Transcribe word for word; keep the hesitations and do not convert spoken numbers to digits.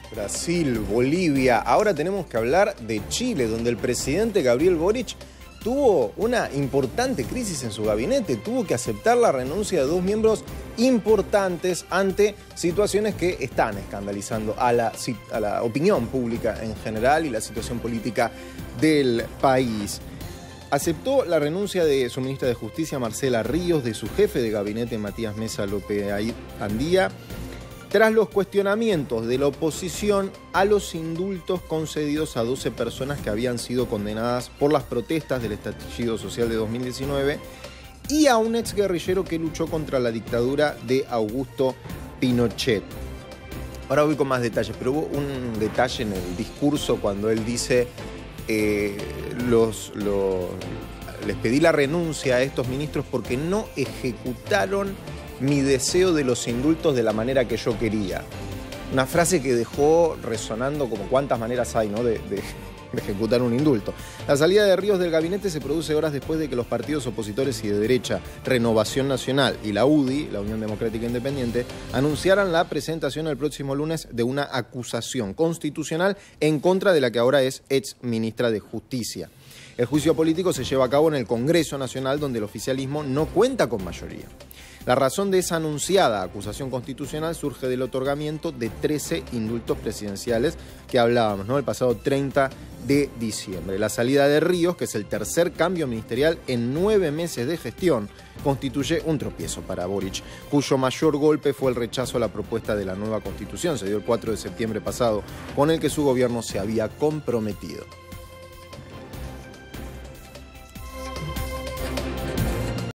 Brasil, Bolivia. Ahora tenemos que hablar de Chile, donde el presidente Gabriel Boric tuvo una importante crisis en su gabinete. Tuvo que aceptar la renuncia de dos miembros importantes ante situaciones que están escandalizando a la, a la opinión pública en general y la situación política del país. Aceptó la renuncia de su ministra de Justicia, Marcela Ríos, de su jefe de gabinete, Matías Mesa López Andía, tras los cuestionamientos de la oposición a los indultos concedidos a doce personas que habían sido condenadas por las protestas del estallido social de dos mil diecinueve y a un exguerrillero que luchó contra la dictadura de Augusto Pinochet. Ahora voy con más detalles, pero hubo un detalle en el discurso cuando él dice eh, los, los, les pedí la renuncia a estos ministros porque no ejecutaron mi deseo de los indultos de la manera que yo quería. Una frase que dejó resonando como cuántas maneras hay, ¿no?, de, de, de ejecutar un indulto. La salida de Ríos del gabinete se produce horas después de que los partidos opositores y de derecha, Renovación Nacional y la U D I, la Unión Democrática Independiente, anunciaran la presentación el próximo lunes de una acusación constitucional en contra de la que ahora es ex ministra de Justicia. El juicio político se lleva a cabo en el Congreso Nacional, donde el oficialismo no cuenta con mayoría. La razón de esa anunciada acusación constitucional surge del otorgamiento de trece indultos presidenciales que hablábamos, ¿no?, el pasado treinta de diciembre. La salida de Ríos, que es el tercer cambio ministerial en nueve meses de gestión, constituye un tropiezo para Boric, cuyo mayor golpe fue el rechazo a la propuesta de la nueva Constitución. Se dio el cuatro de septiembre pasado, con el que su gobierno se había comprometido.